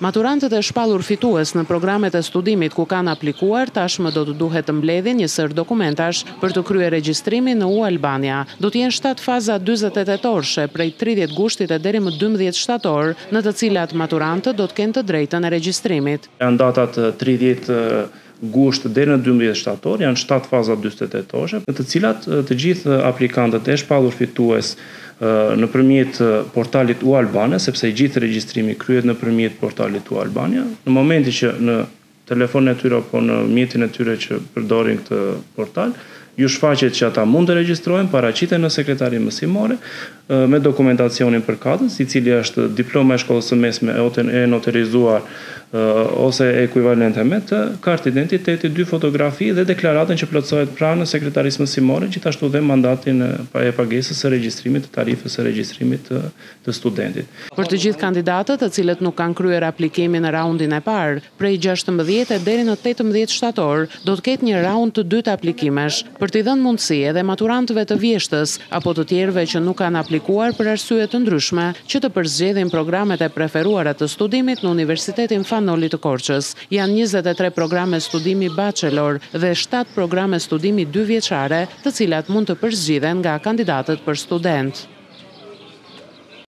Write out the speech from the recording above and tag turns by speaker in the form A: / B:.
A: Maturantët e shpallur fitues në programet e studimit ku kanë aplikuar tashmë do të duhet të mbledhin një sër dokumentash për të kryer regjistrimin në U Albania. Do të jenë 7 faza 48-orëshe prej 30 gushtit e deri më 12 shtator, në të cilat maturantët do të kenë të drejtën e regjistrimit.
B: Janë datat 30 gusht deri në 12 shtator, janë 7 faza 48-orëshe, në të cilat të gjithë aplikantët e shpallur fitues nëpërmjet portalit U Albania, sepse i gjithë regjistrimi kryhet nëpërmjet portalit U Albania. Në momentin që në telefonin e tyre apo në mjetin e tyre që përdorin këtë portal, ju shfaqet që ata mund të regjistrohen, paraqiten në sekretarinë mësimore me dokumentacionin përkatës, i cili është diploma e shkollës së mesme e noterizuar ose ekuivalente me të kartë identiteti, 2 fotografi dhe deklaratën që plotësohet pranë sekretarisë mësimore, gjithashtu dhe mandatin e pagesës së regjistrimit të tarifës së regjistrimit të studentit.
A: Për të gjithë kandidatët, të cilët nuk kanë kryer aplikimin në raundin e parë, prej 16 deri në 18 shtator, do të ketë një raund të dytë aplikimesh, për t'i dhënë mundësi edhe maturantëve të vjeshtës apo të tjerëve që nuk kanë aplikuar për arsye të ndryshme, që të përzgjedhin programet e preferuara të studimit në Universitetin Fanoli të Korçës. Janë 23 programe studimi bachelor dhe 7 programe studimi 2 vjeçare, të cilat mund të përzgjidhen nga kandidatët për student.